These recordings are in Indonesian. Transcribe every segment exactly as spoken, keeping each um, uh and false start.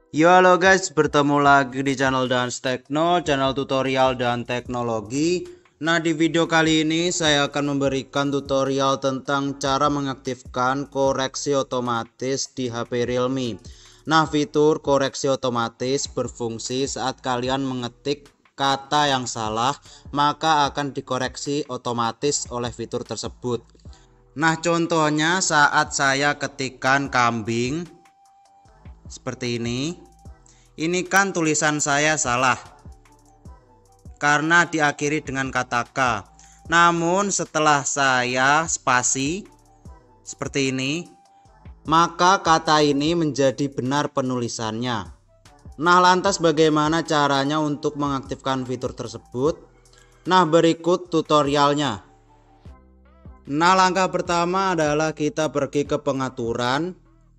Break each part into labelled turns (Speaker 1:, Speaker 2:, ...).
Speaker 1: Yo halo guys, bertemu lagi di channel Dans Tekno, channel tutorial dan teknologi. Nah, di video kali ini saya akan memberikan tutorial tentang cara mengaktifkan koreksi otomatis di H P Realme. Nah, fitur koreksi otomatis berfungsi saat kalian mengetik kata yang salah, maka akan dikoreksi otomatis oleh fitur tersebut. Nah, contohnya saat saya ketikkan kambing seperti ini. Ini kan tulisan saya salah karena diakhiri dengan kata K. Namun setelah saya spasi seperti ini, maka kata ini menjadi benar penulisannya. Nah, lantas bagaimana caranya untuk mengaktifkan fitur tersebut? Nah, berikut tutorialnya. Nah, langkah pertama adalah kita pergi ke pengaturan.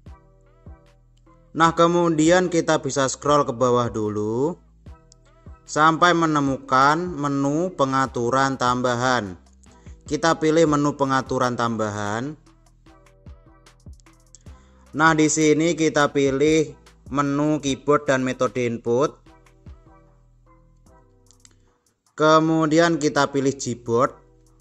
Speaker 1: Nah, kemudian kita bisa scroll ke bawah dulu sampai menemukan menu pengaturan tambahan. Kita pilih menu pengaturan tambahan. Nah, di sini kita pilih menu keyboard dan metode input. Kemudian kita pilih Gboard.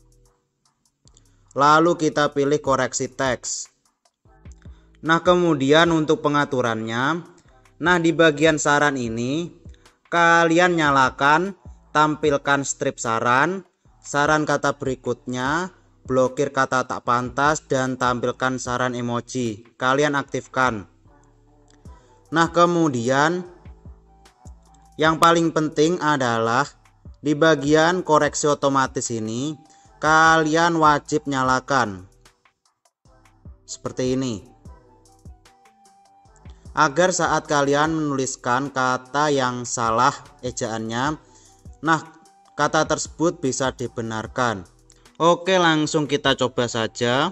Speaker 1: Lalu kita pilih koreksi teks. Nah, kemudian untuk pengaturannya, nah di bagian saran ini kalian nyalakan tampilkan strip saran, saran kata berikutnya, blokir kata tak pantas, dan tampilkan saran emoji. Kalian aktifkan. Nah, kemudian yang paling penting adalah di bagian koreksi otomatis ini kalian wajib nyalakan seperti ini, agar saat kalian menuliskan kata yang salah ejaannya, nah kata tersebut bisa dibenarkan. Oke, langsung kita coba saja.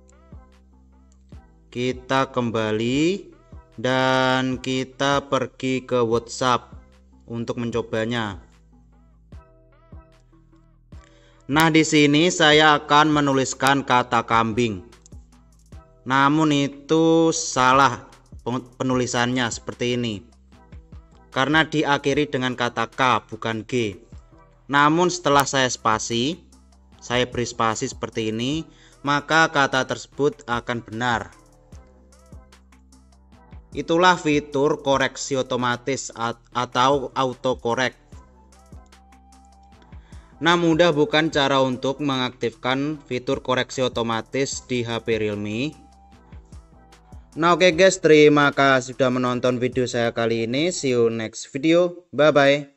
Speaker 1: Kita kembali dan kita pergi ke WhatsApp untuk mencobanya. Nah, di sini saya akan menuliskan kata kambing. Namun itu salah penulisannya seperti ini karena diakhiri dengan kata K bukan G. Namun setelah saya spasi, saya beri spasi seperti ini, maka kata tersebut akan benar. Itulah fitur koreksi otomatis atau autocorrect. Nah, mudah bukan cara untuk mengaktifkan fitur koreksi otomatis di H P Realme? Nah, oke okay guys, terima kasih sudah menonton video saya kali ini. See you next video. Bye bye.